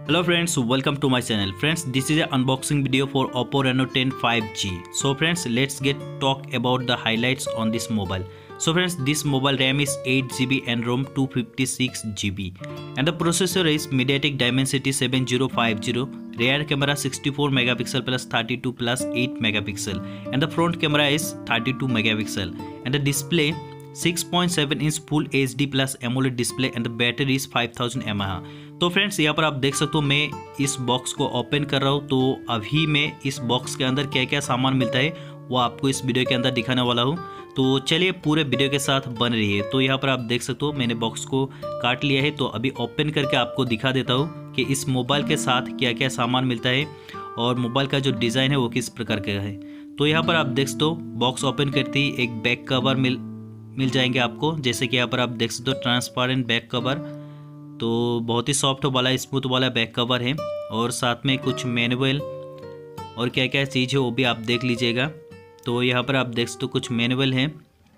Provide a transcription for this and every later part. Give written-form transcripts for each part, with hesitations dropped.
Hello friends, welcome to my channel. Friends, this is an unboxing video for Oppo Reno 10 5G. So friends, let's get talk about the highlights on this mobile. So friends, this mobile RAM is 8GB and ROM 256GB and the processor is MediaTek Dimensity 7050. Rear camera 64 megapixel plus 32 plus 8 megapixel and the front camera is 32 megapixel and the display 6.7 inch full HD plus AMOLED display and the battery is 5000 mAh। तो friends यहाँ पर आप देख सकते हो, मैं इस box को ओपन कर रहा हूँ। तो अभी मैं इस बॉक्स के अंदर क्या क्या सामान मिलता है वो आपको इस वीडियो के अंदर दिखाने वाला हूँ। तो चलिए पूरे वीडियो के साथ बन रही है। तो यहाँ पर आप देख सकते हो मैंने बॉक्स को काट लिया है। तो अभी ओपन करके आपको दिखा देता हूँ कि इस मोबाइल के साथ क्या क्या सामान मिलता है और मोबाइल का जो डिज़ाइन है वो किस प्रकार का है। तो यहाँ पर आप देख सकते हो बॉक्स ओपन करते ही एक बैक कवर मिल जाएंगे आपको। जैसे कि यहाँ पर आप देख सकते हो ट्रांसपेरेंट बैक कवर, तो बहुत ही सॉफ्ट वाला स्मूथ वाला बैक कवर है और साथ में कुछ मैनुअल और क्या क्या चीज़ है वो भी आप देख लीजिएगा। तो यहाँ पर आप देख सकते हो कुछ मैनुअल है,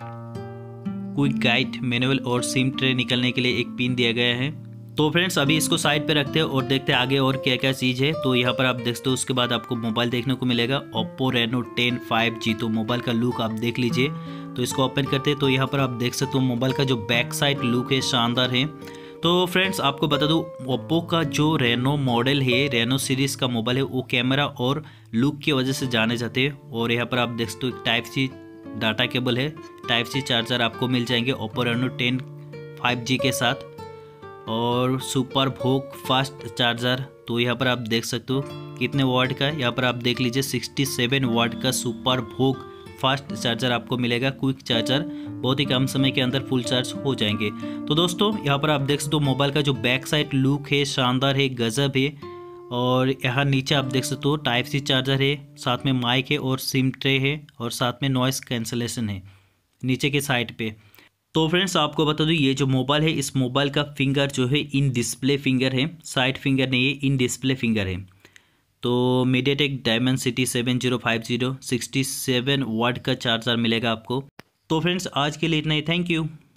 क्विक गाइड मैनुअल और सिम ट्रे निकलने के लिए एक पिन दिया गया है। तो फ्रेंड्स अभी इसको साइड पे रखते हैं और देखते हैं आगे और क्या क्या चीज़ है। तो यहाँ पर आप देख सकते हो उसके बाद आपको मोबाइल देखने को मिलेगा Oppo Reno 10 5G। तो मोबाइल का लुक आप देख लीजिए। तो इसको ओपन करते हैं तो यहाँ पर आप देख सकते हो मोबाइल का जो बैक साइड लुक है शानदार है। तो फ्रेंड्स आपको बता दूँ ओप्पो का जो रेनो मॉडल है, रेनो सीरीज़ का मोबाइल है, वो कैमरा और लुक की वजह से जाने जाते हैं। और यहाँ पर आप देख सकते हो टाइप सी डाटा केबल है, टाइप सी चार्जर आपको मिल जाएंगे Oppo Reno 10 5G के साथ और सुपर भोग फास्ट चार्जर। तो यहाँ पर आप देख सकते हो कितने वाट का है, यहाँ पर आप देख लीजिए 67 वाट का सुपर भोग फास्ट चार्जर आपको मिलेगा। क्विक चार्जर, बहुत ही कम समय के अंदर फुल चार्ज हो जाएंगे। तो दोस्तों यहाँ पर आप देख सकते हो मोबाइल का जो बैक साइड लुक है शानदार है, गजब है। और यहाँ नीचे आप देख सकते हो टाइप सी चार्जर है, साथ में माइक है और सिम ट्रे है और साथ में नॉइस कैंसलेशन है नीचे के साइड पे। तो फ्रेंड्स आपको बता दूं ये जो मोबाइल है इस मोबाइल का फिंगर जो है इन डिस्प्ले फिंगर है, साइड फिंगर नहीं है, इन डिस्प्ले फिंगर है। तो मीडियाटेक डायमेंसिटी 7050 67 वाट का चार्जर मिलेगा आपको। तो फ्रेंड्स आज के लिए इतना ही, थैंक यू।